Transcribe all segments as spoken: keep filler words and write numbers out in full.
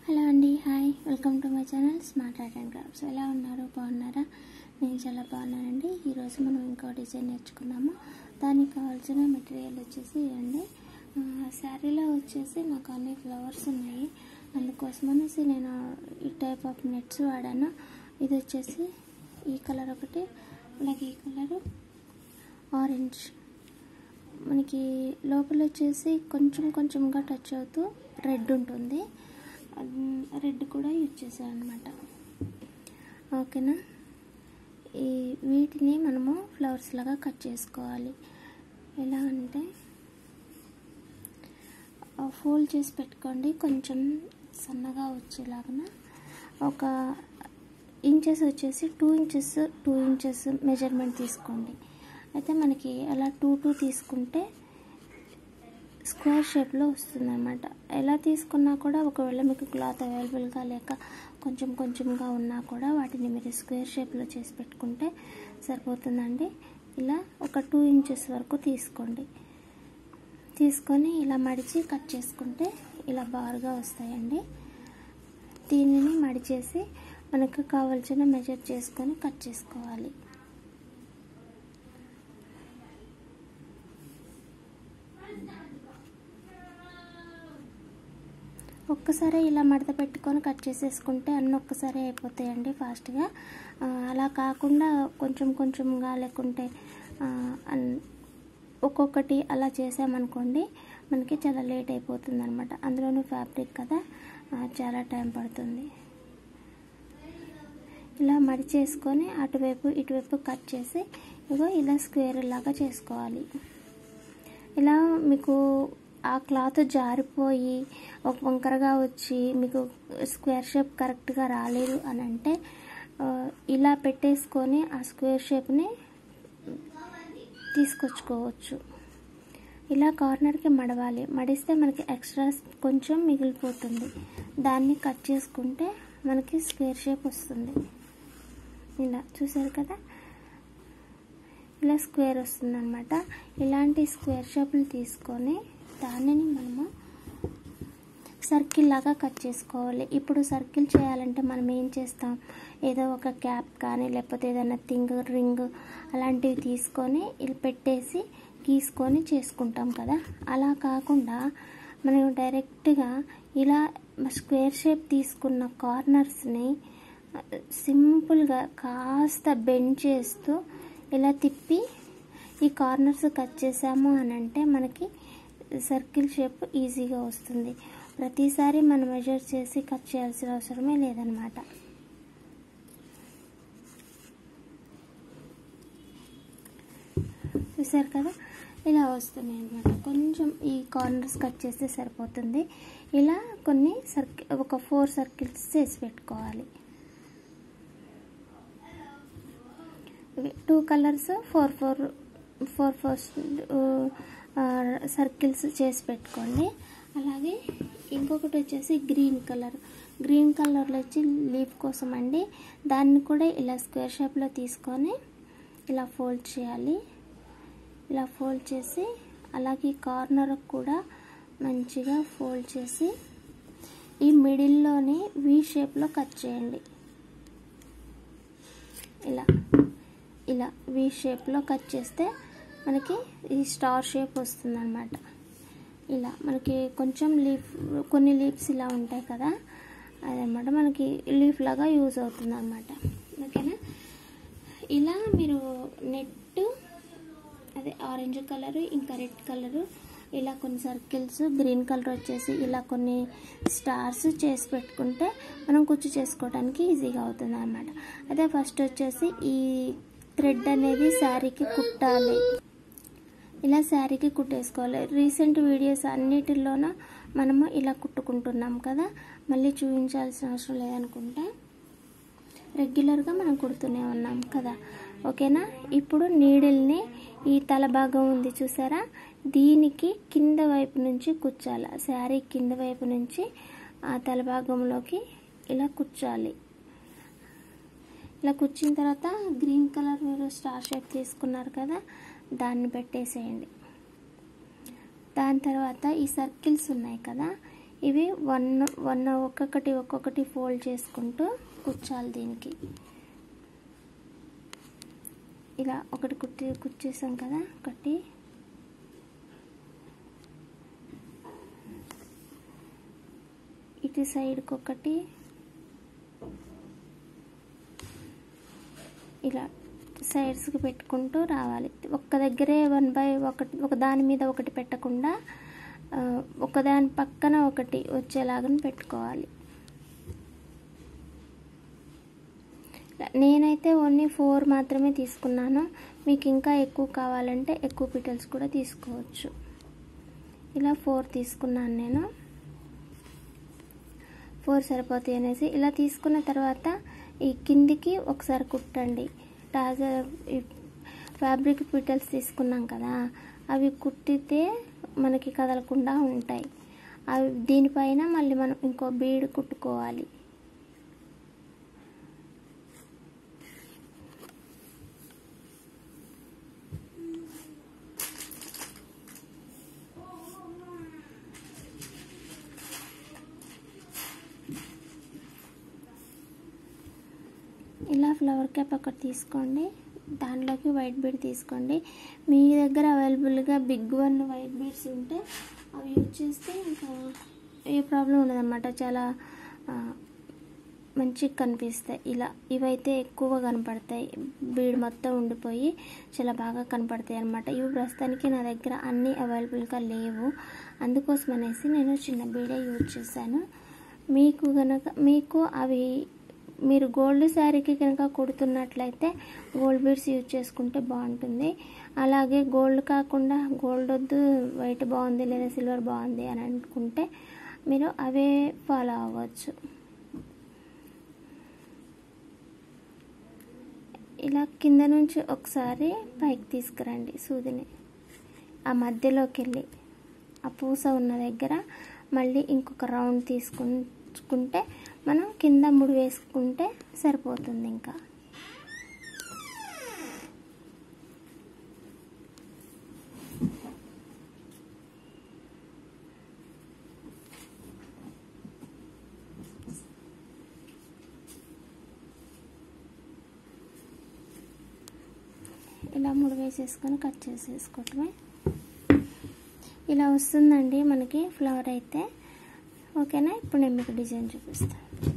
Hello అండి, hi, welcome to my channel smart art and crafts. ఎలా ఉన్నారు? బాగున్నారా? నేను చాలా బాగున్నానండి. ఈరోజు మనం ఇంకో డిజైన్ నేర్చుకున్నాము. దానికి కావాల్సిన మెటీరియల్ వచ్చేసి అండి శారీలో వచ్చేసి నాకు అన్ని ఫ్లవర్స్ ఉన్నాయి. అందుకోసం అనేసి నేను ఈ టైప్ ఆఫ్ నెట్స్ వాడాను. ఇది వచ్చేసి ఈ కలర్ ఒకటి, అలాగే ఈ కలరు ఆరెంజ్. మనకి లోపల వచ్చేసి కొంచెం కొంచెంగా టచ్ అవుతూ రెడ్ ఉంటుంది. రెడ్ కూడా యూజ్ చేసాను అనమాట. ఓకేనా? ఈ వీటిని మనము ఫ్లవర్స్ లాగా కట్ చేసుకోవాలి. ఎలా అంటే ఫోల్డ్ చేసి పెట్టుకోండి, కొంచెం సన్నగా వచ్చేలాగా. ఒక ఇంచెస్ వచ్చేసి two inches two inches measurement తీసుకోండి. అయితే మనకి అలా టూ టూ తీసుకుంటే స్క్వేర్ షేప్లో వస్తుంది అన్నమాట. ఎలా తీసుకున్నా కూడా ఒకవేళ మీకు క్లాత్ అవైలబుల్గా లేక కొంచెం కొంచెంగా ఉన్నా కూడా వాటిని మీరు స్క్వేర్ షేప్లో చేసి పెట్టుకుంటే సరిపోతుందండి. ఇలా ఒక టూ ఇంచెస్ వరకు తీసుకోండి. తీసుకొని ఇలా మడిచి కట్ చేసుకుంటే ఇలా బారుగా వస్తాయండి. దీనిని మడిచేసి మనకు కావాల్సిన మెజర్ చేసుకొని కట్ చేసుకోవాలి. ఒక్కసారి ఇలా మడత పెట్టుకొని కట్ చేసేసుకుంటే అన్నీ ఒక్కసారి అయిపోతాయండి ఫాస్ట్గా. అలా కాకుండా కొంచెం కొంచెంగా లేకుంటే ఒక్కొక్కటి అలా చేసామనుకోండి మనకి చాలా లేట్ అయిపోతుంది అనమాట. అందులోనూ ఫ్యాబ్రిక్ కదా, చాలా టైం పడుతుంది. ఇలా మడిచేసుకొని అటువైపు ఇటువైపు కట్ చేసి ఇగో ఇలా స్క్వేర్ లాగా చేసుకోవాలి. ఇలా మీకు ఆ క్లాత్ జారిపోయి ఒక వంకరగా వచ్చి మీకు స్క్వేర్ షేప్ కరెక్ట్గా రాలేదు అని అంటే ఇలా పెట్టేసుకొని ఆ స్క్వేర్ షేప్ని తీసుకొచ్చుకోవచ్చు. ఇలా కార్నర్కి మడవాలి. మడిస్తే మనకి ఎక్స్ట్రా కొంచెం మిగిలిపోతుంది. దాన్ని కట్ చేసుకుంటే మనకి స్క్వేర్ షేప్ వస్తుంది. ఇలా చూసారు కదా, ఇలా స్క్వేర్ వస్తుంది అనమాట. ఇలాంటి స్క్వేర్ షేప్లు తీసుకొని దానిని మనము సర్కిల్ లాగా కట్ చేసుకోవాలి. ఇప్పుడు సర్కిల్ చేయాలంటే మనం ఏం చేస్తాం, ఏదో ఒక క్యాప్ కానీ లేకపోతే ఏదైనా థింగ్ రింగ్ అలాంటివి తీసుకొని ఇలా పెట్టేసి గీసుకొని చేసుకుంటాం కదా. అలా కాకుండా మనం డైరెక్ట్గా ఇలా స్క్వేర్ షేప్ తీసుకున్న కార్నర్స్ని సింపుల్గా కాస్త బెండ్ చేస్తూ ఇలా తిప్పి ఈ కార్నర్స్ కట్ చేసాము అని అంటే మనకి సర్కిల్ షేప్ ఈజీగా వస్తుంది. ప్రతిసారి మనం మెజర్ చేసి కట్ చేయాల్సిన అవసరమే లేదనమాట. చూసారు కదా, ఇలా వస్తున్నాయి అనమాట. కొంచెం ఈ కార్నర్స్ కట్ చేస్తే సరిపోతుంది. ఇలా కొన్ని సర్కిల్ ఒక ఫోర్ సర్కిల్స్ చేసి పెట్టుకోవాలి. Two colours four four four four circles చేసి పెట్టుకోండి. అలాగే ఇంకొకటి వచ్చేసి గ్రీన్ కలర్ గ్రీన్ కలర్లో వచ్చి లీఫ్ కోసం అండి. దాన్ని కూడా ఇలా స్క్వేర్ షేప్లో తీసుకొని ఇలా ఫోల్డ్ చేయాలి. ఇలా ఫోల్డ్ చేసి అలాగే కార్నర్ కూడా మంచిగా ఫోల్డ్ చేసి ఈ మిడిల్లోని వి షేప్లో కట్ చేయండి. ఇలా ఇలా వి షేప్లో కట్ చేస్తే మనకి ఈ స్టార్ షేప్ వస్తుంది అనమాట. ఇలా మనకి కొంచెం లీఫ్ కొన్ని లీవ్స్ ఇలా ఉంటాయి కదా, అదనమాట మనకి లీఫ్ లాగా యూజ్ అవుతుంది అనమాట. ఓకేనా? ఇలా మీరు నెట్ అదే ఆరెంజ్ కలరు ఇంకా రెడ్ కలరు ఇలా కొన్ని సర్కిల్స్, గ్రీన్ కలర్ వచ్చేసి ఇలా కొన్ని స్టార్స్ చేసి పెట్టుకుంటే మనం కుచ్చు చేసుకోవడానికి ఈజీగా అవుతుంది అనమాట. అదే ఫస్ట్ వచ్చేసి ఈ థ్రెడ్ అనేది శారీకి కుట్టాలి. ఇలా శారీకి కుట్టేసుకోవాలి. రీసెంట్ వీడియోస్ అన్నిటిలోన మనము ఇలా కుట్టుకుంటున్నాం కదా, మళ్ళీ చూపించాల్సిన అవసరం లేదనుకుంటా. రెగ్యులర్గా మనం కుడుతూనే ఉన్నాం కదా. ఓకేనా? ఇప్పుడు నీడిల్ని ఈ తల భాగం ఉంది చూసారా, దీనికి కింద వైపు నుంచి కుచ్చాలి. శారీ కింద వైపు నుంచి ఆ తల భాగంలోకి ఇలా కుచ్చాలి. ఇలా కుచ్చిన తర్వాత గ్రీన్ కలర్ మీరు స్టార్ షేప్ తీసుకున్నారు కదా, దాన్ని పెట్టేసేయండి. దాని తర్వాత ఈ సర్కిల్స్ ఉన్నాయి కదా, ఇవి వన్ వన్ ఒక్కొక్కటి ఒక్కొక్కటి ఫోల్డ్ చేసుకుంటూ కుచ్చాలి. దీనికి ఇలా ఒకటి కుట్టి కుచ్చేసాం కదా, కట్టి ఇటు సైడ్కి ఒకటి ఇలా సైడ్స్కి పెట్టుకుంటూ రావాలి. ఒక్క దగ్గరే వన్ బై ఒకటి ఒక దాని మీద ఒకటి పెట్టకుండా ఒకదాని పక్కన ఒకటి వచ్చేలాగా పెట్టుకోవాలి. నేనైతే ఓన్లీ ఫోర్ మాత్రమే తీసుకున్నాను. మీకు ఇంకా ఎక్కువ కావాలంటే ఎక్కువ పిటల్స్ కూడా తీసుకోవచ్చు. ఇలా ఫోర్ తీసుకున్నాను నేను. ఫోర్ సరిపోతాయి అనేసి ఇలా తీసుకున్న తర్వాత ఈ కిందికి ఒకసారి కుట్టండి. టాజర్ ఫ్యాబ్రిక్ పిటల్స్ తీసుకున్నాం కదా, అవి కుట్టితే మనకి కదలకుండా ఉంటాయి. అవి దీనిపైన మళ్ళీ మనం ఇంకో బీడ్ కుట్టుకోవాలి. ఇలా ఫ్లవర్ క్యాప్ ఒకటి తీసుకోండి, దానిలోకి వైట్ బీడ్ తీసుకోండి. మీ దగ్గర అవైలబుల్గా బిగ్ వన్ వైట్ బీడ్స్ ఉంటే అవి యూజ్ చేస్తే ఇంకా ఏ ప్రాబ్లం ఉండదన్నమాట. చాలా మంచిగా కనిపిస్తాయి. ఇలా ఇవైతే ఎక్కువగా కనపడతాయి, బీడ్ మొత్తం ఉండిపోయి చాలా బాగా కనపడతాయి అన్నమాట. ఇవి ప్రస్తుతానికి నా దగ్గర అన్నీ అవైలబుల్గా లేవు, అందుకోసం అనేసి నేను చిన్న బీడే యూజ్ చేశాను. మీకు కనుక మీకు అవి మీరు గోల్డ్ శారీకి కనుక కుడుతున్నట్లయితే గోల్డ్ బీడ్స్ యూజ్ చేసుకుంటే బాగుంటుంది. అలాగే గోల్డ్ కాకుండా గోల్డ్ వద్దు వైట్ బాగుంది లేదా సిల్వర్ బాగుంది అని అనుకుంటే మీరు అవే ఫాలో అవ్వచ్చు. ఇలా కింద నుంచి ఒకసారి పైకి తీసుకురండి సూదిని, ఆ మధ్యలోకి వెళ్ళి ఆ పూస ఉన్న దగ్గర మళ్ళీ ఇంకొక రౌండ్ తీసుకుంటే మనం కింద ముడి వేసుకుంటే సరిపోతుంది. ఇంకా ఇలా ముడి వేసేసుకొని కట్ చేసేసుకోవటమే. ఇలా వస్తుందండి మనకి ఫ్లవర్ అయితే. ఓకేనా, ఇప్పుడు నేను మీకు డిజైన్ చూపిస్తాను.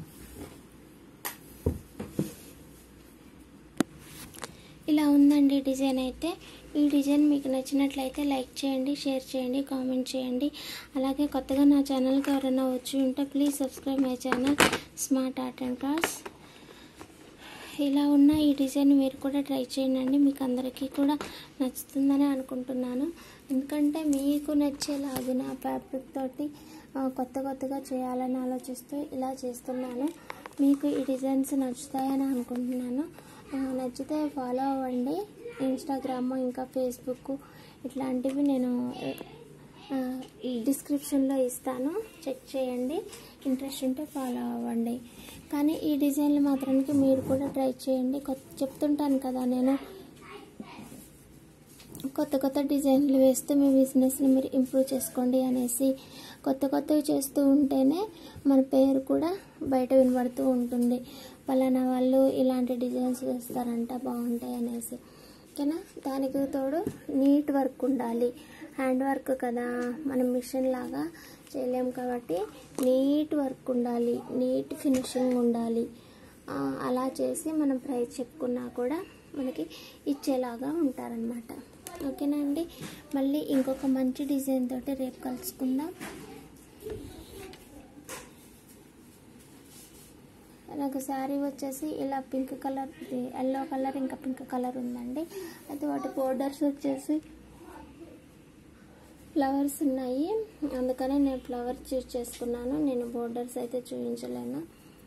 ఇలా ఉందండి డిజైన్ అయితే. ఈ డిజైన్ మీకు నచ్చినట్లయితే లైక్ చేయండి, షేర్ చేయండి, కామెంట్ చేయండి. అలాగే కొత్తగా నా ఛానల్కి ఎవరైనా వచ్చి ఉంటే please subscribe my channel smart art and crafts. ఇలా ఉన్న ఈ డిజైన్ మీరు కూడా ట్రై చేయండి, మీకు అందరికీ కూడా నచ్చుతుందని అనుకుంటున్నాను. ఎందుకంటే మీకు నచ్చేలాగా నా ఫ్యాబ్రిక్ తోటి కొత్త కొత్తగా చేయాలని ఆలోచిస్తూ ఇలా చేస్తున్నాను. మీకు ఈ డిజైన్స్ నచ్చుతాయని అనుకుంటున్నాను. నచ్చితే ఫాలో అవ్వండి. ఇన్స్టాగ్రామ్ ఇంకా ఫేస్బుక్ ఇట్లాంటివి నేను డిస్క్రిప్షన్లో ఇస్తాను, చెక్ చేయండి. ఇంట్రెస్ట్ ఉంటే ఫాలో అవ్వండి. కానీ ఈ డిజైన్లు మాత్రానికి మీరు కూడా ట్రై చేయండి. కొత్త చెప్తుంటాను కదా నేను, కొత్త కొత్త డిజైన్లు వేస్తూ మీ బిజినెస్ని మీరు ఇంప్రూవ్ చేసుకోండి అనేసి. కొత్త కొత్తవి చేస్తూ ఉంటేనే మన పేరు కూడా బయట వినబడుతూ ఉంటుంది. పలానా వాళ్ళు ఇలాంటి డిజైన్స్ వేస్తారంట బాగుంటాయి అనేసి. ఓకేనా, దానికి తోడు నీట్ వర్క్ ఉండాలి. హ్యాండ్ వర్క్ కదా, మనం మిషన్ లాగా చేయలేం కాబట్టి నీట్ వర్క్ ఉండాలి, నీట్ ఫినిషింగ్ ఉండాలి. అలా చేసి మనం ప్రైస్ చెప్పుకున్నా కూడా మనకి ఇచ్చేలాగా ఉంటారనమాట. ఓకేనా అండి, మళ్ళీ ఇంకొక మంచి డిజైన్ తోటి రేపు కలుసుకుందాం. నాకు శారీ వచ్చేసి ఇలా పింక్ కలర్, ఎల్లో కలర్ ఇంకా పింక్ కలర్ ఉందండి. అయితే వాటి బోర్డర్స్ వచ్చేసి ఫ్లవర్స్ ఉన్నాయి, అందుకనే నేను ఫ్లవర్స్ చూస్ చేసుకున్నాను. నేను బోర్డర్స్ అయితే చూపించలేను.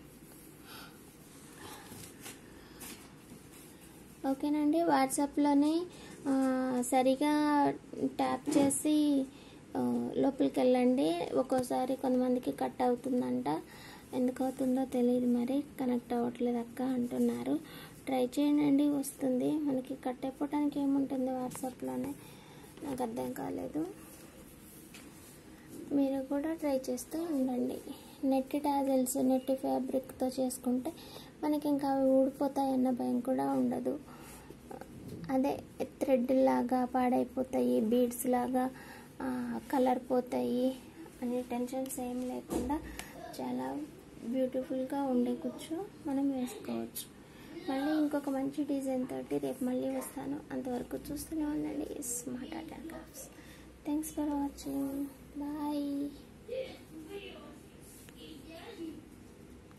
ఓకేనండి, వాట్సాప్లోనే సరిగా ట్యాప్ చేసి లోపలికి వెళ్ళండి. ఒక్కోసారి కొంతమందికి కట్ అవుతుందంట, ఎందుకు అవుతుందో తెలియదు, మరి కనెక్ట్ అవ్వట్లేదు అక్క అంటున్నారు. ట్రై చేయండి, వస్తుంది. మనకి కట్ అయిపోవడానికి ఏముంటుంది వాట్సాప్లోనే, నాకు అర్థం కాలేదు. మీరు కూడా ట్రై చేస్తూ ఉండండి. నెట్ టాజల్స్ నెట్ ఫ్యాబ్రిక్తో చేసుకుంటే మనకి ఇంకా అవి ఊడిపోతాయన్న భయం కూడా ఉండదు. అదే థ్రెడ్ లాగా పాడైపోతాయి, బీడ్స్ లాగా కలర్ పోతాయి అనే టెన్షన్స్ ఏం లేకుండా చాలా బ్యూటిఫుల్గా ఉండే కుచ్చు మనం వేసుకోవచ్చు. మళ్ళీ ఇంకొక మంచి డిజైన్ తోటి రేపు మళ్ళీ వస్తాను. అంతవరకు చూస్తూనే ఉండండి smart art and crafts. Thanks for watching. Bye.